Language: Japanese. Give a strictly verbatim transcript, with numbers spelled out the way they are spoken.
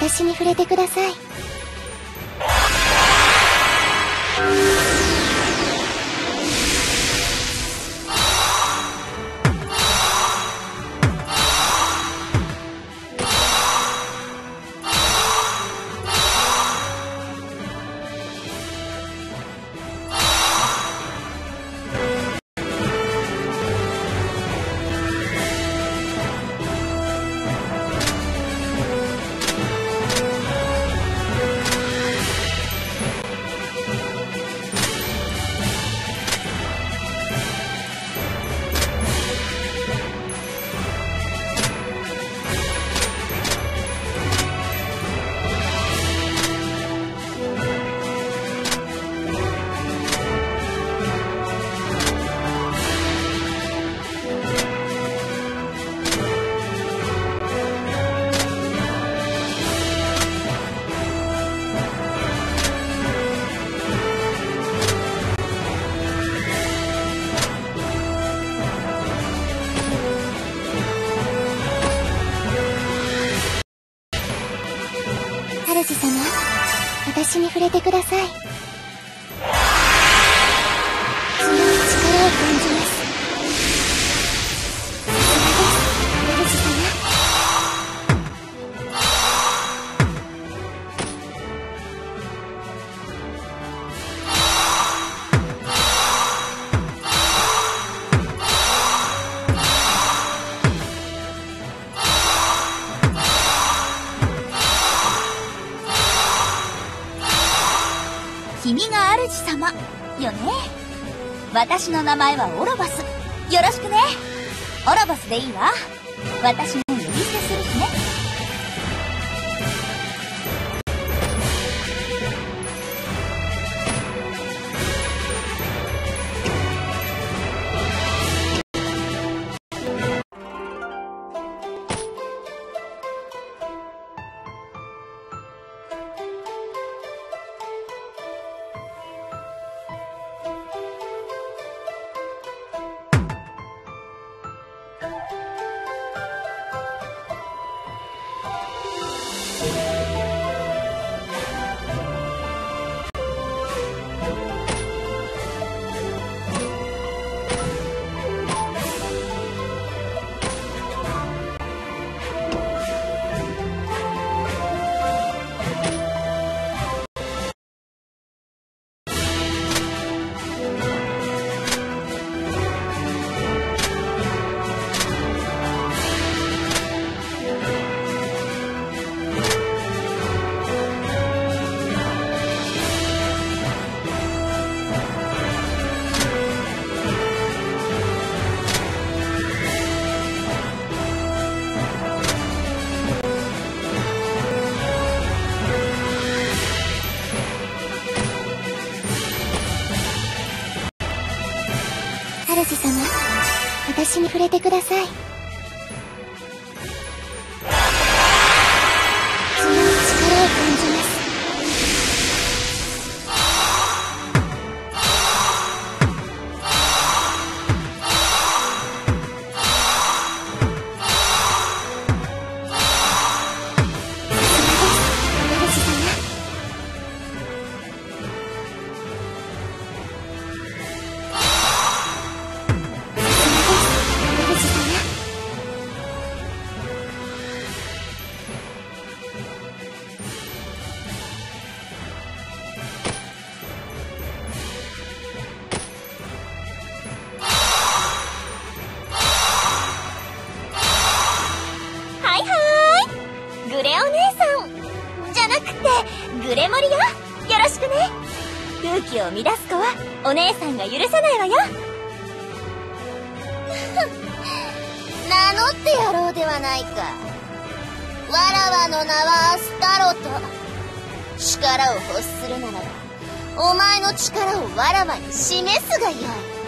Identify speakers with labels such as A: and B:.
A: 私に触れてください。主様、私に触れてください。強い力を感じます。
B: 君が主様よね。私の名前はオロバス。よろしくね。オロバスでいいわ。私も呼び捨てするしね。主様、私に触れてください。強い力を感じます。グレお姉さんじゃなくてグレモリよ。よろしくね。空気を乱す子はお姉さんが許さないわよ。
C: 名乗ってやろうではないか。わらわの名はアスタロト。力を欲するならばお前の力をわらわに示すがよい。